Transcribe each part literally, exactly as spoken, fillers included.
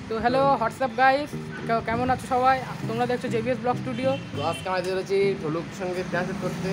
তো hello WhatsApp guys, কেমন আছো সবাই? তোমরা দেখছো জেবিএস ব্লগ স্টুডিও। তো আজকে আমরা চলেছি ঢোলুর সঙ্গে ডান্স করতে।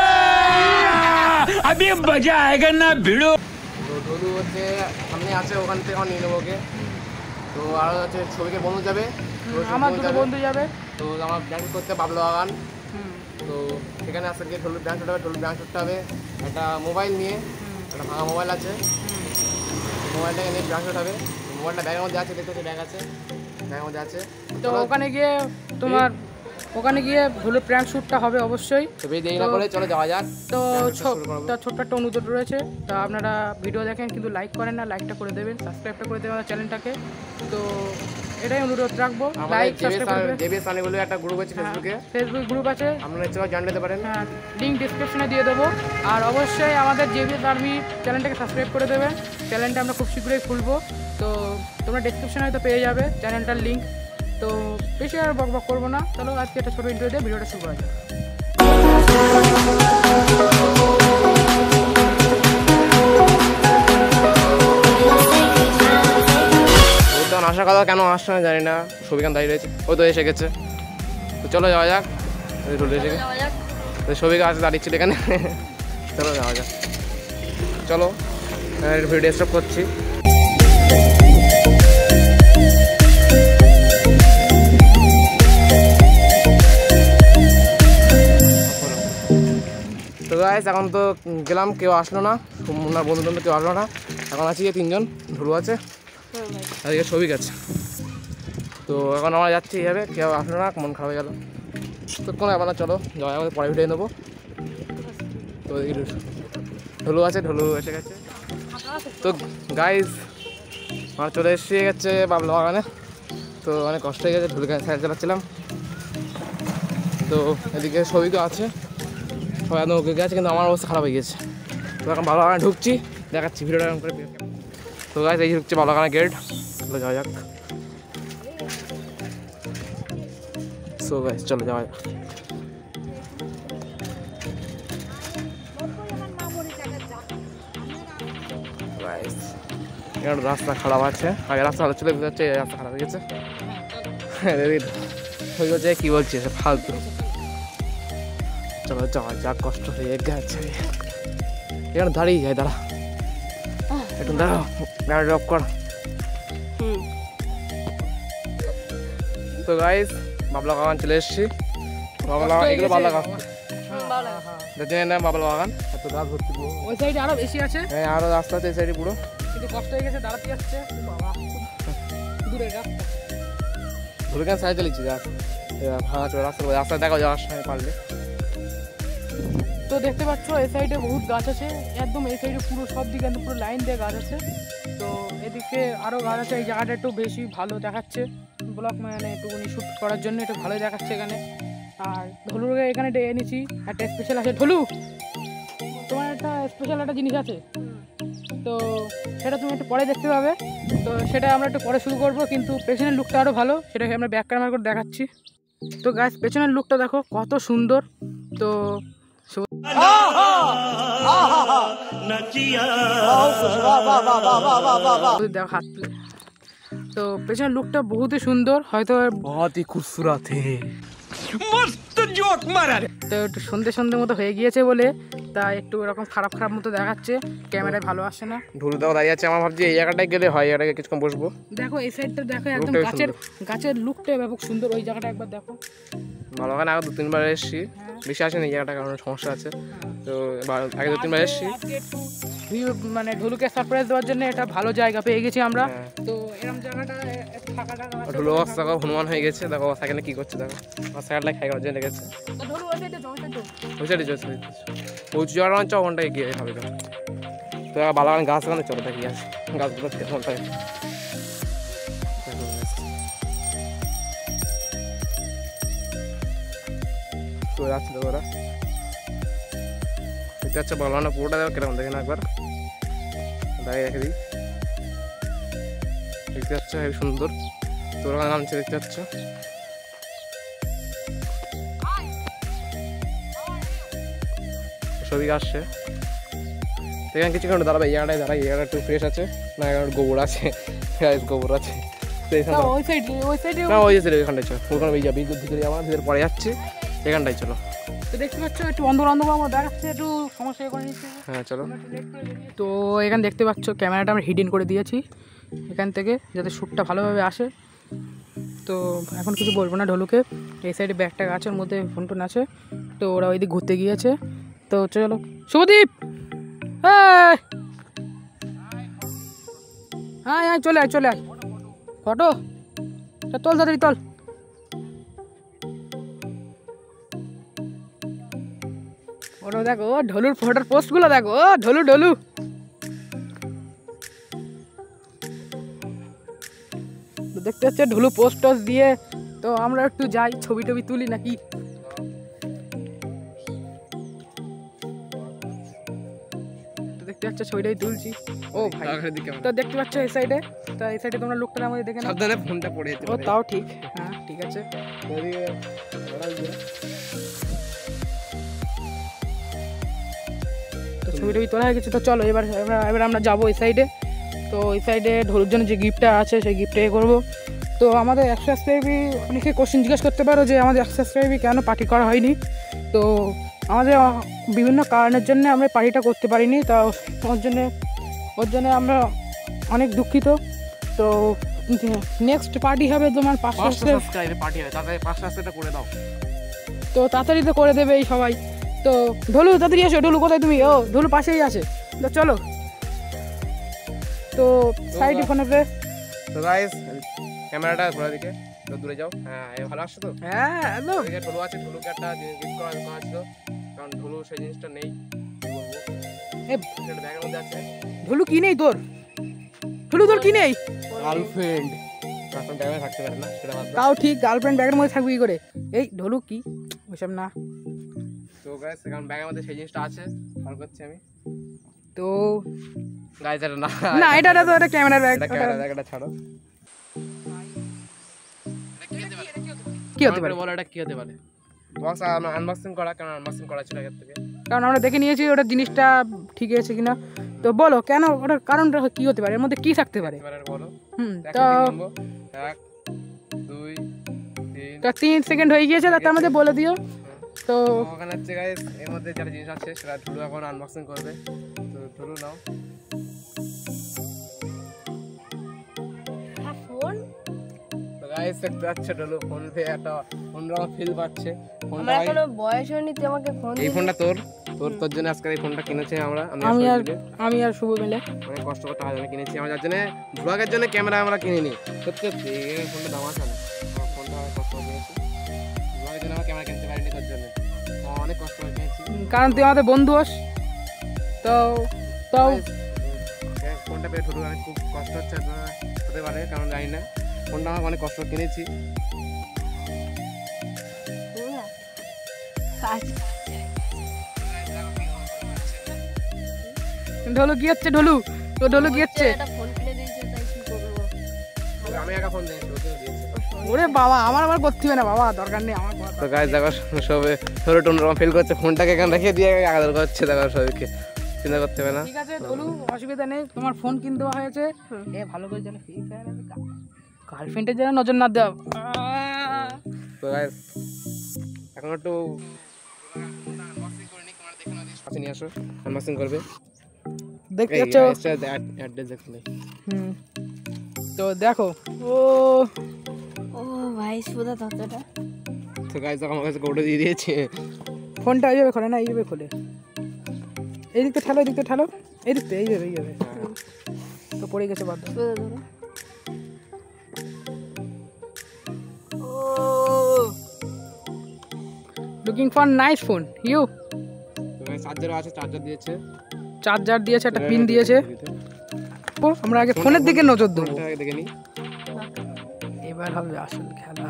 अभी मजा आएगा ना भिड़ो। তো ঢোলু হচ্ছে সামনে আছে, ওখান থেকে আমার নিয়ে নেবো ওকে। তো আর হচ্ছে ছবিকে বন্ধু যাবে, আমার দুটো বন্ধু যাবে। তো আমার ডান্স করতে বাবলু বাগান। তো সেখানে আজকে ঢোলুর ডান্স করতে হবে, ঢোলুর ডান্স করতে হবে। একটা মোবাইল নিয়ে, একটা ভাঙা মোবাইল আছে, মোবাইলটাকে নিয়ে ডান্স করতে হবে। মোবাইলটা ব্যাগের মধ্যে আছে, দেখতে ব্যাগ আছে, ব্যাগের মধ্যে আছে। তো ওখানে গিয়ে তোমার ওখানে গিয়ে ঢোলুর প্র্যাঙ্ক শ্যুটটা হবে অবশ্যই। তো বেশি দেরি না করে চলো যাওয়া যাক। তো ছোট্ট একটা অনুরোধ রয়েছে, তা আপনারা ভিডিও দেখেন কিন্তু লাইক করেন না, লাইকটা করে দেবেন, সাবস্ক্রাইবটা করে দেবেন আমার চ্যানেলটাকে। তো এটাই অনুরোধ রাখবো, লাইক সাবস্ক্রাইব করে জেবিএস আর্মি বলে একটা গ্রুপ আছে ফেসবুকে, ফেসবুক গ্রুপ আছে, আপনারা সবাই জান নিতে পারেন। হ্যাঁ, লিঙ্ক ডেসক্রিপশনে দিয়ে দেবো। আর অবশ্যই আমাদের জেবিএস আর্মি চ্যানেলটাকে সাবস্ক্রাইব করে দেবেন। চ্যানেলটা আমরা খুব শীঘ্রই খুলবো, তো তোমরা ডেসক্রিপশনে হয়তো পেয়ে যাবে চ্যানেলটার লিঙ্ক। তো বেশি আর বক বক করবো না, চলো আজকে একটা ছোটো ইন্টারভিউ দিয়ে ভিডিওটা শুরু করা যায়। আসার কথা কেন আসছে না জানি না, সবিকান দাঁড়িয়ে রয়েছে, ও তো এসে গেছে। তো চলো যাওয়া যাক, ঢুলে এসে তো সবিকা আছে দাঁড়িয়েছিল এখানে। চলো যাওয়া যাক, চলো ভিডিও স্টপ করছি। তো গাইস এখন তো গেলাম, কেউ আসলো না, না বন্ধু বন্ধু কেউ আসলো না। এখন আছি তিনজন, ঢুলু আছে আর সবিক আছে। তো এখন আমরা যাচ্ছি এইভাবে, কেউ আসলো না, মন খারাপ হয়ে গেল। তো কোনো ব্যাপার না, চলো যাওয়া আমাদের পরে ভিডিও নেবো। তো ঢোলু আছে, ঢোলু এসে গেছে। তো গাইস আমরা চলে এসে গেছে বাবলু বাগানে। তো অনেক কষ্ট হয়ে গেছে, ঢোলুকে সাইকেল চালাচ্ছিলাম। তো এদিকে সবিকও আছে, সবাই একদম ওকে গেছে, কিন্তু আমার অবস্থা খারাপ হয়ে গেছে। তো এখন বাবলু বাগানে ঢুকছি, দেখাচ্ছি ভিডিওটা এরকম করে। তো গাইস এই ঢুকছে বাবলু বাগানের গেট, চলো যাওয়া যাক। সো গাইস চলো যাওয়া যাক। গাইস এখানে রাস্তা খারাপ আছে, আগে রাস্তা ভালো ছিল, বুঝতে পারছি রাস্তা খারাপ হয়ে গেছে। হয়ে গেছে কি বলছি ফালতু। চলো যাওয়া যাক, কষ্ট হয়ে গেছে। এখানে দাঁড়িয়ে যায়, দাঁড়া একটু দাঁড়াও, গাড়ি ড্রপ কর। তো গাইস বাবলা বাগান চলে এসেছি। বাবলা বাগান এগুলো বাবলা গাছ, দেখেন না বাবলা বাগান এত গাছ ভর্তি পুরো। ওই সাইডে আরো বেশি আছে, হ্যাঁ আরো রাস্তা আছে এই সাইডে পুরো, কিন্তু কষ্ট হয়ে গেছে, দাঁড়াতে যাচ্ছে বাবা, দূরে রাস্তা। ধরে কেন সাইকেল চালিয়েছি গাছ ভাঙা চলে রাস্তা, রাস্তা দেখো যাওয়ার সময় পারলে। তো দেখতে পাচ্ছ এই সাইডে বহুত গাছ আছে, একদম এই সাইডে পুরো সব দিকে একদম পুরো লাইন দিয়ে গাছ আছে। তো এদিকে আরও গাছ আছে, এই জায়গাটা একটু বেশি ভালো দেখাচ্ছে, ব্লক মানে একটুখানি শ্যুট করার জন্য একটু ভালোই দেখাচ্ছে এখানে। আর ঢোলুকে এখানে ডেকে এনেছি, একটা স্পেশাল আছে। ঢোলু, তোমার একটা স্পেশাল একটা জিনিস আছে, তো সেটা তুমি একটু পরে দেখতে পাবে। তো সেটা আমরা একটু পরে শুরু করবো, কিন্তু পেছনের লুকটা আরও ভালো, সেটাকে আমরা ব্যাক ক্যামেরা করে দেখাচ্ছি। তো গাছ পেছনের লুকটা দেখো কত সুন্দর। তো তো পেছনের লুকটা বহুতই সুন্দর, হয়তো বহুতই খুবসুরত হে, मस्त जोक मारा। তো একটু সন্ধে সন্ধে মতো হয়ে গিয়েছে বলে তা একটু এরকম খারাপ খারাপ মতো দেখাচ্ছে, ক্যামেরায় ভালো আসে না। ঢোলু দাও দাঁড়িয়ে আছে, আমার ভাবছি এই জায়গাটায় গেলে হয়, এই জায়গাটায় কিছুক্ষণ বসবো। দেখো এই সাইডটা দেখো, একদম গাছের গাছের লুকটা ব্যাপক সুন্দর, ওই জায়গাটা একবার দেখো। ভালো হয় না, আগে দু তিনবার এসেছি, বেশি আসেনি এই জায়গাটা, কারণ সমস্যা আছে। তো আগে দু তিনবার এসেছি, মানে ঢোলুকে সারপ্রাইজ দেওয়ার জন্য এটা ভালো জায়গা পেয়ে গেছি আমরা। তো এরকম জায়গাটা ফাঁকা টাকা ঢোলু অবস্থা হনুমান হয়ে গেছে, দেখো সাইকেলে কি করছে, দেখো আমার সাইকেলটা খাই করার জন্য লেগেছে। ওই সাইডে চলছে, পৌঁছে যাওয়ার চ ওখানটায় গিয়ে হবে। তো বালাগান গাছ ওখানে চলো দেখি আছে, গাছগুলো ওখানটায় তো যাচ্ছে। তো ওরা দেখতে পাচ্ছে বালাগানটা পুরোটা দেখো কিরকম, দেখে না একবার দাঁড়িয়ে রেখে দিই, দেখতে পাচ্ছ হেবি সুন্দর। তো ওরা নামছে, দেখতে পাচ্ছ সবই আসছে। এখানে কিছুক্ষণ দাঁড়াবে, এই জায়গাটায় দাঁড়াই, এই জায়গাটা একটু ফ্রেশ আছে না, গোবর আছে, গোবর আছে। তো এখানে না ওই সাইড ওই সাইডে না ওই যে এখানটায় চলো ওখানে ওই যাবি ভিতরে আমার ভিতরে পরে যাচ্ছে এখানটায় চলো তো দেখতে পাচ্ছ একটু অন্ধকার অন্ধকার আমার দেখাচ্ছে একটু সমস্যা করে নিচ্ছে হ্যাঁ চলো তো এখানে দেখতে পাচ্ছ ক্যামেরাটা আমরা হিডেন করে দিয়েছি এখান থেকে যাতে শ্যুটটা ভালোভাবে আসে তো এখন কিছু বলবো না ঢোলুকে এই সাইডে ব্যাগটা গাছের মধ্যে ফোন টোন আছে তো ওরা ওই দিক ঘুরতে গিয়েছে তো চলো শুভদীপ হ্যাঁ হ্যাঁ হ্যাঁ চলে আয় চলে আয় ফটো তোল তাড়াতাড়ি তোল ফটো দেখো ঢোলুর ফটোর পোস্টগুলো দেখো ঢোলু ঢোলু দেখতে পাচ্ছ ঢোলু পোস্ট টোস্ট দিয়ে তো আমরা একটু যাই ছবি টবি তুলি নাকি তো দেখতে পাচ্ছ ছবিটাই তুলছি ও ভাই তো দেখতে পাচ্ছ এই সাইডে তো এই সাইডে তোমরা লোকটা আমাদের দেখে নাও সাবধানে ফোনটা পড়ে যেতে ও তাও ঠিক হ্যাঁ ঠিক আছে তো ছবি টবি তোলা হয়ে গেছে তো চলো এবার এবার- এবার আমরা যাবো এই সাইডে তো এই সাইডে ঢোলুর জন্য যে গিফটটা আছে সেই গিফটটা এ করবো তো আমাদের একশো সাবস্ক্রাইবই অনেকে কোশ্চেন জিজ্ঞেস করতে পারো যে আমাদের একশো সাবস্ক্রাইবই কেন পার্টি করা হয়নি তো আমাদের আহ, বিভিন্ন কারণের জন্য আমরা পার্টিটা করতে পারিনি তা ওর জন্যে ওর জন্য আমরা অনেক দুঃখিত তো নেক্সট পার্টি হবে তোমার পাঁচশো পাঁচশো সাবস্ক্রাইব সাবস্ক্রাইবে পার্টি হবে তাড়াতাড়ি পাঁচশো সাবস্ক্রাইবটা করে দাও তো তাড়াতাড়ি তো করে দেবে এই সবাই তো ঢোলু তাড়াতাড়ি আসো ঢোলু কোথায় তুমি ও ঢোলু পাশেই আছে তো চলো তো সাইডে ফোনে তো গাইস ক্যামেরাটা ঘোরা দিকে তো দূরে যাও হ্যাঁ এ ভালো আসছে তো হ্যাঁ একদম এদিকে ঢোলু আছে ঢোলুকে একটা গিফট করা করা ছিল কারণ ঢোলু সেই জিনিসটা নেই কি বলবো এ সেটা ব্যাগের মধ্যে আছে ঢোলু কি নেই তোর ঢোলু তোর কি নেই গার্লফ্রেন্ড এখন ব্যাগে থাকতে পারে না সেটা বাদ দাও। তাও ঠিক গার্লফ্রেন্ড ব্যাগের মধ্যে থাকবি কি করে এই ঢোলু কি ওইসব না তো গাইস এখন ব্যাগের মধ্যে সেই জিনিসটা আছে বার করছি আমি তো গাইস এটা না না এটা এটা তো এটা ক্যামেরার ব্যাগ এটা ক্যামেরা ব্যাগটা ছাড়ো কি হতে পারে বলো এটা কি হতে পারে বক্স আনবক্সিং করা কারণ আনবক্সিং করা ছিল আগের থেকে কারণ আমরা দেখে নিয়েছি ওটা জিনিসটা ঠিক আছে কিনা তো বলো কেন ওটার কারণটা কি হতে পারে এর মধ্যে কি থাকতে পারে এবারে বলো হুম এক তো এক দুই তিন তো তিন সেকেন্ড হয়ে গিয়েছে তার মধ্যে বলে দিও তো ওখানে হচ্ছে গাইস এর মধ্যে যেটা জিনিস আছে সেটা ঢুলু এখন আনবক্সিং করবে তো ঢুলু নাও তো গাইস দেখতে পাচ্ছে ঢুলু ফোন দিয়ে একটা অন্যরকম ফিল পাচ্ছে ফোনটা আমার এখনো বয়স হয়নি তুই আমাকে ফোন এই ফোনটা তোর তোর তোর জন্য আজকে এই ফোনটা কিনেছি আমরা আমি আমি আর আসলে আমি আর শুভ মিলে অনেক কষ্ট করতে হয় আমি কিনেছি আমার যার জন্য ব্লগের জন্য ক্যামেরা আমরা কিনিনি সত্যি সত্যি এই ফোনটা দাম আছে না আমার ফোনটা অনেক কষ্ট করে কিনেছি ব্লগের জন্য আমার ক্যামেরা কিনতে পারিনি তোর জন্য আমার অনেক কষ্ট করে কিনেছি কারণ তুই আমাদের বন্ধু হোস তো তো এই ফোনটা পেয়ে ঢুকলো অনেক খুব কষ্ট হচ্ছে আপনারা হতে পারে কারণ জানি না ফোনটা আমার অনেক কষ্ট করে কিনেছি ঢোলু কি হচ্ছে ঢোলু তো ঢোলু কি হচ্ছে একটা ফোন কিনে দিয়েছে তাই কি করবো আমি একা ফোন দিয়েছি ওকেও দিয়েছি ওরে বাবা আমার আবার করতে হবে না বাবা দরকার নেই আমার করা তো গাছ দেখো সবে ছোটো টুনরকম ফিল করছে ফোনটাকে এখানে রেখে দিয়ে আগাদর করছে দেখো সবাইকে চিন্তা করতে হবে না ঠিক আছে ঢোলু অসুবিধা নেই তোমার ফোন কিনে দেওয়া হয়েছে এ ভালো করে যেন ফ্রি ফায়ার গার্লফ্রেন্ডের যেন নজর না দাও তো গাইস এখন একটু নিয়ে আসো আনবক্সিং করবে দেখতে এই পাচ্ছ অ্যাড্রেস দেখলে হুম তো দেখো ও ও ভাই সুদা ততটা তো গাইস দেখো আমার কাছে কোডে দিয়ে দিয়েছে ফোনটা এইভাবে খোলে না এইভাবে খোলে এই দিকটা ঠেলো এই দিকটা ঠেলো এই দিকটা এইভাবে এইভাবে তো পড়ে গেছে বাদ দাও। সুদা ধরো looking for nice phone you তো গাইস চার্জারও আছে চার্জার দিয়েছে চার্জার দিয়েছে একটা পিন দিয়েছে ও আমরা আগে ফোনের দিকে নজর দেবো ফোনটা আগে দেখে নি এবার হবে আসল খেলা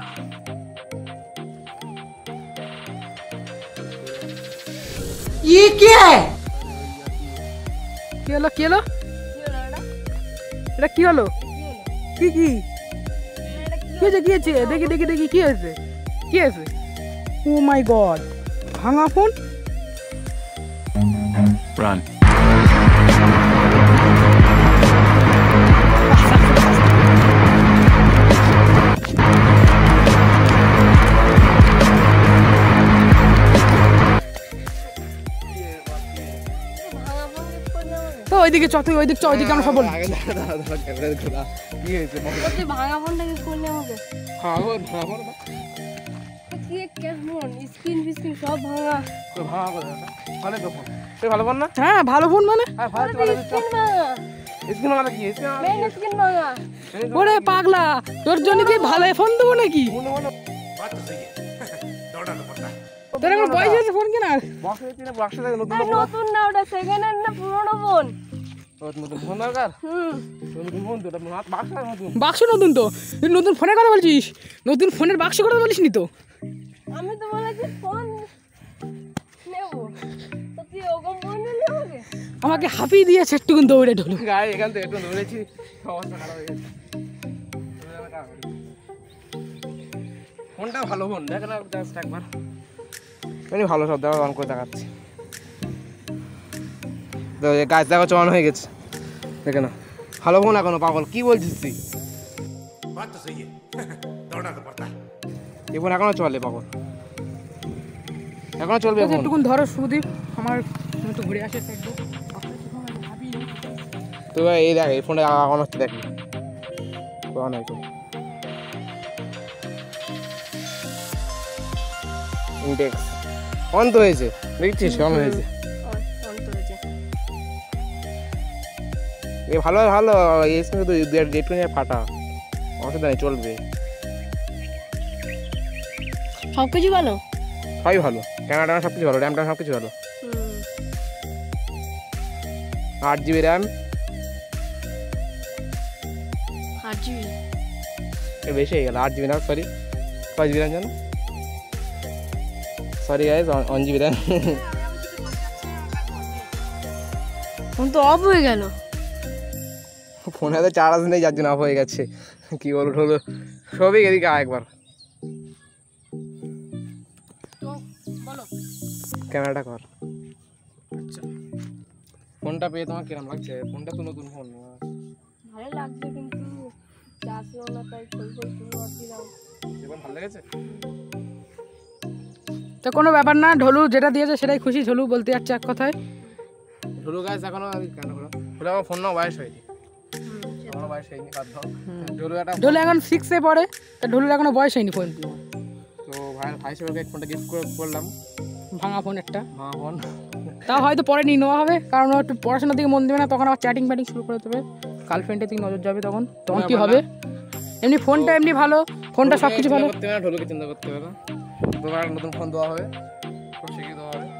ये क्या है কি হলো কি হলো এটা কি হলো কি কি কি হয়েছে কি হয়েছে দেখি দেখি দেখি কি হয়েছে কি হয়েছে ও মাই গড ভাঙা ফোন Run. ওইদিকে চ তুই ওইদিক চ ওইদিকে আমরা সব বল আগে দাঁড়া, দাঁড়া, দাঁড়া, ক্যামেরা খোলা। কি হয়েছে বল। তুই ভাঙা ফোনটাকে করলে আমাকে ভাঙো, ভাঙো না। কি কেমন স্ক্রিন ফিস্ক্রিন সব ভাঙা তো ভাঙা করে দাও না। ভালো তো ফোন। তুই ভালো ফোন না? হ্যাঁ ভালো ফোন মানে হ্যাঁ, ভালো তো ভালো। স্ক্রিন ভাঙা স্ক্রিন ভালো কি? স্ক্রিন ভালো মেইন স্ক্রিন ভাঙা ওরে পাগলা তোর জন্য কি ভালো ফোন দেবো নাকি তোর এখন বয়স আছে ফোন কেনার বক্স হয়েছে না, বক্সে থাকে নতুন আরে নতুন না ওটা সেকেন্ড হ্যান্ড না পুরনো ফোন ফোন। নতুন ফোন দরকার? হুম নতুন ফোন তো ওটা বাক্স আছে নতুন। বাক্স নতুন তো তুই নতুন ফোনের কথা বলছিস নতুন ফোনের বাক্স কথা বলিস নি তো আমি তো বলেছি ফোন নেব তো তুই ওরকম ফোন নিলি আমাকে আমাকে হাঁপিয়ে দিয়েছে একটুকুন দৌড়ে ঢুলো গায়ে এখান থেকে একটু ধরেছি, অবস্থা খারাপ হয়ে গেছে। ফোনটা ভালো ফোন, দেখ না জাস্ট একবার। এমনি ভালো সব দেখা অন করে দেখাচ্ছি। তো এই গাছ দেখা চড়ান হয়ে গেছে, দেখে না ভালো ফোন এখনো পাগল। কি বলছিস তুই? এই ফোন এখনো চলে পাগল, এখনো চলবে ফোন। একটুকুন ধরো সুদীপ আমার একটু ঘুরে আসে সাইড তো ভাই এই দেখ এই ফোনটা অন হচ্ছে, দেখ অন হয়েছে। ইনটেক্স অন তো হয়েছে, দেখছিস অন হয়েছে। অন করেছে এ ভালো ভালো এই সঙ্গে তো ডেট করে ফাটা, অসুবিধা নেই, চলবে। সব কিছু ভালো সবই ভালো, ক্যামেরা সব কিছু ভালো, র্যাম ট্যাম সব কিছু ভালো। হুম আট জিবি র্যাম, আট জিবি বেশি হয়ে গেল। আট জিবি না, সরি কয় জিবি র্যাম জানো? Sorry guys, one GB RAM. Phone তো অফ হয়ে গেল ফোনে তো চার্জ নেই, যার জন্য অফ হয়ে গেছে। কি বলবো হলো সবই এদিকে আয় একবার, ক্যামেরাটা কর। আচ্ছা ফোনটা পেয়ে তোমার কিরম লাগছে? ফোনটা তো নতুন ফোন। ভালো লাগছে কিন্তু চাষও না তাই খোল খোল তুলো আসছিলাম এখন ভালো লেগেছে? তো কোনো ব্যাপার না ঢোলু যেটা দিয়েছে সেটাই খুশি ঢোলু বলতে যাচ্ছে এক কথায় ঢোলু গাছ এখনো কেন করো ঢোলু আমার ফোন নাও বয়স হয়নি, আমার বয়স হয়নি বাধ্য। ঢোলু একটা ঢোলু এখন সিক্সে পড়ে তা ঢোলুর এখনো বয়স হয়নি ফোন তো ভাই ভাই হিসেবে ফোনটা গিফট করলাম, ভাঙা ফোন একটা হ্যাঁ ফোন। তা হয়তো পরে নিয়ে নেওয়া হবে কারণ ও একটু পড়াশোনার দিকে মন দেবে না, তখন আবার চ্যাটিং ব্যাটিং শুরু করে দেবে, গার্লফ্রেন্ডের দিকে নজর যাবে, তখন তখন কি হবে? এমনি ফোনটা এমনি ভালো, ফোনটা সব কিছু ভালো। করতে হবে না, ঢোলুকে চিন্তা করতে হবে না, তোমার নতুন ফোন দেওয়া হবে, খুব শিখিয়ে দেওয়া হবে।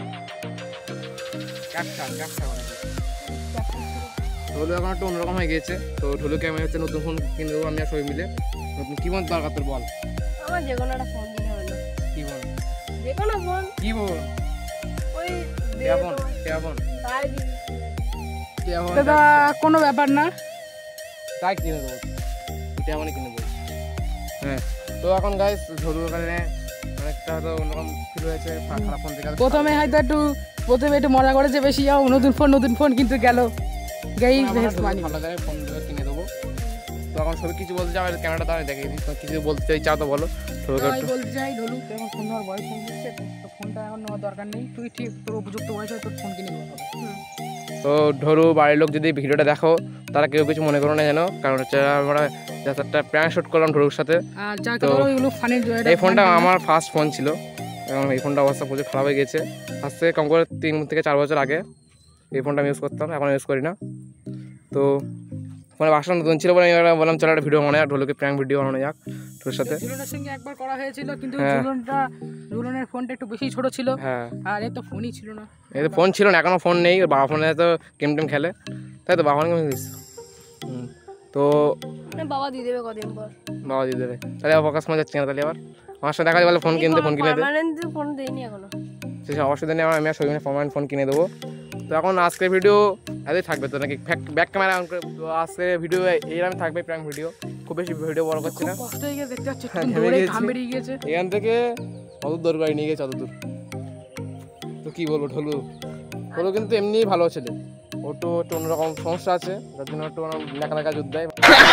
ক্যাপচার ক্যাপচার মানে ঢোলু এখন একটু অন্যরকম হয়ে গিয়েছে, তো ঢোলুকে আমি হচ্ছে নতুন ফোন কিনে দেবো আমি আর সবাই মিলে। নতুন কী ফোন দরকার তোর বল? আমার যে কোনো একটা ফোন দিলে হলো কী বল? যে কোনো ফোন কী বল? ওই কেয়া ফোন কেয়া ফোন তাই দিবি কেয়া ফোন দাদা কোনো ব্যাপার না, তাই কিনে দেবো, কেয়া ফোনই কিনে দেবো। হ্যাঁ তো এখন গাইস ঢোলুর ওখানে অনেকটা হয়তো অন্যরকম ফিল হয়েছে খারাপ ফোন থেকে। প্রথমে হয়তো একটু প্রথমে একটু মজা করেছে বেশি, যাও নতুন ফোন নতুন ফোন কিন্তু গেল গেই মানে ভালো জায়গায় ফোন কিনে দেবো। তো এখন সবাই কিছু বলতে চাও, ক্যামেরাটা দাঁড়িয়ে দেখে দিই, কিছু বলতে চাই চাও তো বলো। ঢোলুকে আমি একটু বলতে চাই ঢোলু এখন ফোন নেওয়ার বয়স হয়ে গেছে, তো ফোনটা এখন নেওয়ার দরকার নেই, তুই ঠিক তোর উপযুক্ত বয়স হয় তোর ফোন কিনে নেওয়া হবে। তো ঢোলু বাড়ির লোক যদি ভিডিওটা দেখো তারা কেউ কিছু মনে করো না যেন, কারণ হচ্ছে আমরা জাস্ট একটা প্র্যাঙ্ক শুট করলাম ঢোলুর সাথে। আর যা তো কথা ওইগুলো ফানের এই ফোনটা আমার ফার্স্ট ফোন ছিল, এবং এই ফোনটা অবস্থা প্রচুর খারাপ হয়ে গেছে। আজ থেকে কম করে তিন থেকে চার বছর আগে এই ফোনটা আমি ইউজ করতাম, এখন ইউজ করি না। তো ফোনে বাসা নতুন ছিল বলে আমি বললাম চলো একটা ভিডিও বানাই, আর ঢোলুকে প্র্যাঙ্ক ভিডিও বানানো যাক তোর সাথে। ঝুলনের সঙ্গে একবার করা হয়েছিল কিন্তু হ্যাঁ। ঝুলনটা ঝুলনের ফোনটা একটু বেশি ছোট ছিল, হ্যাঁ আর এর তো ফোনই ছিল না। এই তো ফোন ছিল না, এখনও ফোন নেই, ওর বাবা ফোনে তো গেম টেম খেলে, তাই তো বাবা ফোনে গেম দিস। হুম তো না বাবা দিয়ে দেবে কদিন পর বাবা দিয়ে দেবে, তাহলে আবার ফোকাস মনে যাচ্ছে না, তাহলে আবার আমার সাথে দেখা বলে ফোন কিনতে ফোন কিনে দে, পার্মানেন্ট ফোন দেইনি এখনো সেসব অসুবিধা নেই, আমার আমি আর সবাই ফোন ফোন কিনে দেবো। তো এখন আজকের ভিডিও এতই থাকবে তো নাকি ব্যাক ক্যামেরা অন করে, তো আজকের ভিডিও এইরকম থাকবে প্র্যাঙ্ক ভিডিও, খুব বেশি ভিডিও বড় করছি খুব না। কষ্ট হয়ে গেছে দেখতে পাচ্ছি, হ্যাঁ, একটু ঘেমে দৌড়ে গিয়েছি। ঘাম বেরিয়ে গিয়েছে। এখান থেকে অত দূর গাড়ি নিয়ে গেছে, অত দূর। তো কী বলবো ঢোলু ঢোলু কিন্তু এমনিই ভালো ছেলে, ওর তো একটু অন্যরকম সমস্যা আছে, যার জন্য একটু লেখা লেখা যুদ্ধ দেয়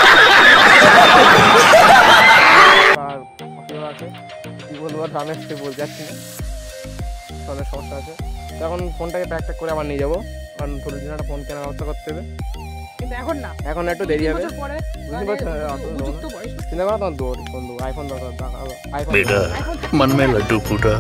আর অসুবিধা আছে, কী বলবো ধানের সে বলতে যাচ্ছি না, অনেক সমস্যা আছে। তো এখন ফোনটাকে প্যাক ট্যাক করে আবার নিয়ে যাবো, কারণ ছোটোর জন্য একটা ফোন কেনার ব্যবস্থা করতে হবে। কিন্তু এখন না, এখন একটু দেরি হবে, বছর পরে বুঝতে পারছো? উপযুক্ত বয়স। চিন্তা করো তোমার দৌড় ফোন দেবো, আইফোন দরকার, আইফোন। बेटा मन में लड्डू फूटा।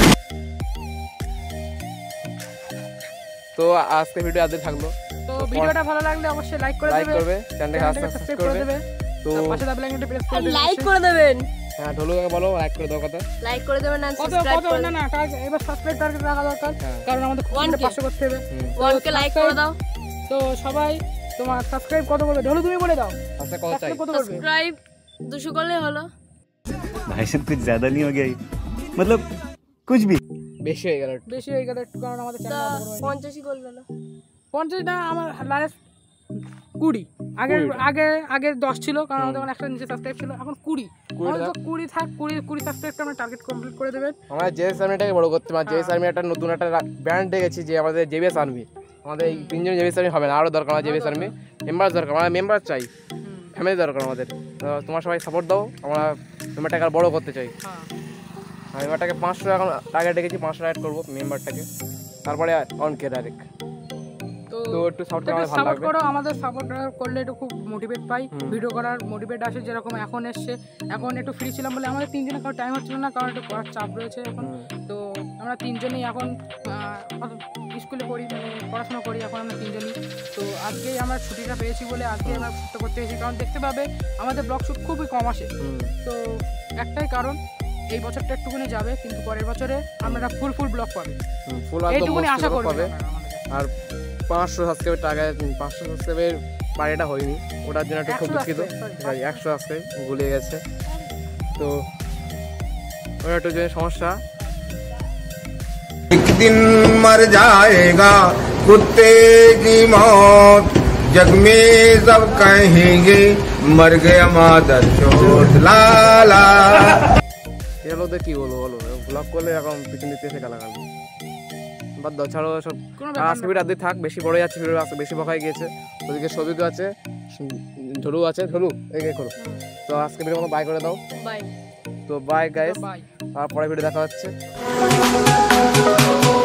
তো আজকে ভিডিও আজকে থাকলো, তো ভিডিওটা ভালো লাগলে অবশ্যই লাইক করে লাইক দেবে, করবে, চ্যানেলটাকে চ্যানেলটাকে সাবস্ক্রাইব সাবস্ক্রাইব করে করবে। দেবে, তো তো পাশে দা বেল আইকনটা প্রেস করে আর দেবে। লাইক করে দেবেন, হ্যাঁ ঢোলুকে বলো লাইক করে দাও কথা। লাইক করে দেবেন আর কত সাবস্ক্রাইব কত করে না না টার্গেট এবার সাবস্ক্রাইব টার্গেট রাখা দরকার, হ্যাঁ। কারণ আমাদের One খুব K পাঁচশো করতে হবে। ওয়ান কে লাইক করে দাও। তো সবাই তোমার সাবস্ক্রাইব কত করবে ঢোলু তুমি বলে দাও, আচ্ছা কথা চাই সাবস্ক্রাইব কত করবে? সাবস্ক্রাইব দুশো করলে হলো। भाई साहब कुछ ज्यादा नहीं हो गया ये? मतलब कुछ भी। বেশি হয়ে গেল একটু। বেশি হয়ে গেলে একটু, কারণ আমাদের তা চ্যানেল পঞ্চাশই করলে না, পঞ্চাশ না, আমার লাস্ট কুড়ি, আগে আগে আগে দশ ছিল, কারণ আমাদের এখন একটা নিচে সাবস্ক্রাইব ছিল, এখন কুড়ি। আমাদের তো কুড়ি থাক, কুড়ি কুড়ি সাবস্ক্রাইবটা আমরা টার্গেট কমপ্লিট করে দেবেন। আমরা জেএস আর্মিটাকে বড় করতে পারি, জেএস আর্মি একটা নতুন একটা ব্র্যান্ড দেখেছি যে আমাদের জেবিএস আর্মি, আমাদের এই তিনজন জেবিএস আর্মি হবে না, আরও দরকার আমাদের জেবিএস আর্মি মেম্বার দরকার, আমরা মেম্বার চাই, ফ্যামিলি দরকার আমাদের। তো তোমার সবাই সাপোর্ট দাও, আমরা মেম্বারটাকে আর বড় করতে চাই। হ্যাঁ, আর মেম্বারটাকে পাঁচশো এখন টার্গেট রেখেছি, পাঁচশো অ্যাড করবো মেম্বারটাকে, তারপরে অন কে ডাইরেক্ট। তো তো একটু সাপোর্ট একটু আমাদের ভালো সাপোর্ট লাগবে। করো, আমাদের সাপোর্ট করলে একটু খুব মোটিভেট পাই, ভিডিও করার মোটিভেট আসে। যেরকম এখন এসছে, এখন একটু ফ্রি ছিলাম বলে আমাদের তিনজনের কারো টাইম হচ্ছিল না, কারণ একটু পড়ার চাপ রয়েছে এখন। তো আমরা তিনজনই এখন স্কুলে পড়ি, মানে পড়াশোনা করি এখন আমরা তিনজনই। তো আজকেই আমরা ছুটিটা পেয়েছি বলে আজকে আমরা শ্যুটটা করতে এসেছি, কারণ দেখতে পাবে আমাদের ব্লগ শ্যুট খুবই কম আসে। হুম। তো একটাই কারণ, এই বছরটা একটুখানি যাবে, কিন্তু পরের বছরে আমরা ফুল ফুল ব্লগ পাবে, হুম, ফুল একদম এইটুকুনি মস্ত আশা করে করবে পাবে। আর পাঁচশো সাবস্ক্রাইবের টাকা, পাঁচশো সাবস্ক্রাইবের পাড়িটা হয়নি, ওটার জন্য একটু খুব একশো দুঃখিত। subscribe, sorry, একশো সাবস্ক্রাইব গুলিয়ে গেছে, তো ওটা একটু যে সমস্যা। एक दिन मर जाएगा कुत्ते की मौत, जग में सब कहेंगे मर गया मादर चोट लाला। এর মধ্যে কি বলবো বলো, ব্লগ করলে এখন পিছন দিতে এসে গালাগাল বাদ দাও, ছাড়ো সব। কোনো আর ব্যাপার আজকে ভিডিও আজকে থাক, বেশি বড় যাচ্ছে ভিডিও, আজকে বেশি বকাই গিয়েছে। ওদিকে সবিক আছে, ঝলু আছে, ঝলু এগিয়ে করো। তো আজকে ভিডিও মতো বাই করে দাও। বাই। তো বাই গাইস, বাই। আর পরে ভিডিও দেখা হচ্ছে।